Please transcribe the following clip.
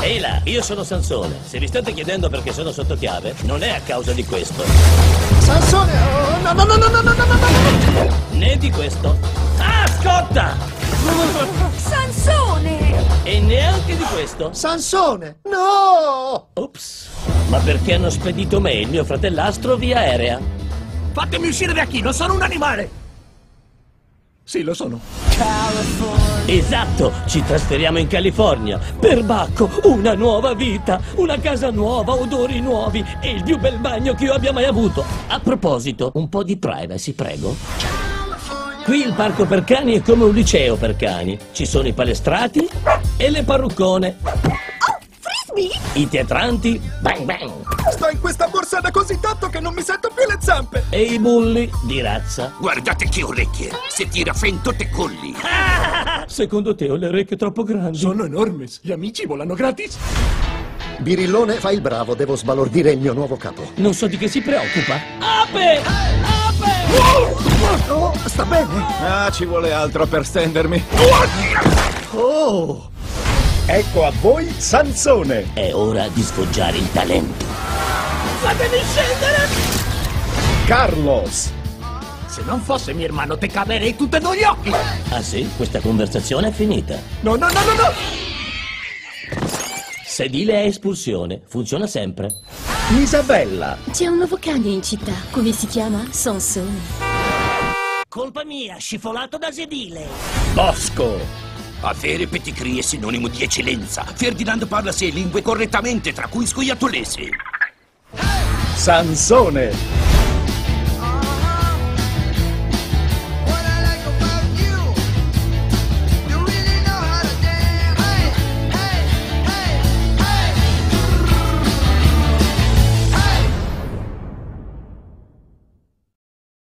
Ehi là, io sono Sansone. Se vi state chiedendo perché sono sotto chiave, non è a causa di questo. Sansone! Oh, no, no, no, no, no, no, no, no! Né di questo. Ah, scotta! Sansone! E neanche di questo. Sansone! No! Ops. Ma perché hanno spedito me, il mio fratellastro, via aerea? Fatemi uscire da qui, non sono un animale! Sì, lo sono. Esatto, ci trasferiamo in California. Perbacco, una nuova vita, una casa nuova, odori nuovi e il più bel bagno che io abbia mai avuto. A proposito, un po' di privacy, prego. Qui il parco per cani è come un liceo per cani. Ci sono i palestrati e le parruccone. Oh, frisbee! I teatranti, bang bang. Sto in questa borsa da così tanto che non mi sento più le zampe! E i bulli di razza. Guardate che orecchie! Se tira fento te colli! Secondo te ho le orecchie troppo grandi? Sono enormi, gli amici volano gratis! Birillone, fai il bravo, devo sbalordire il mio nuovo capo. Non so di che si preoccupa. Ape! Oh, sta bene? Ah, ci vuole altro per stendermi. Oh! Ecco a voi Sansone! È ora di sfoggiare il talento. Fatemi scendere! Carlos! Se non fosse mio hermano te caverei tutte e due gli occhi! Ah sì? Questa conversazione è finita. No, no, no, no, no! Sedile a espulsione. Funziona sempre. Isabella! C'è un nuovo cane in città, come si chiama? Sansone. Colpa mia, scifolato da sedile. Bosco! Avere pedigrí è sinonimo di eccellenza. Ferdinando parla 6 lingue correttamente, tra cui scoiattolese. Sansone!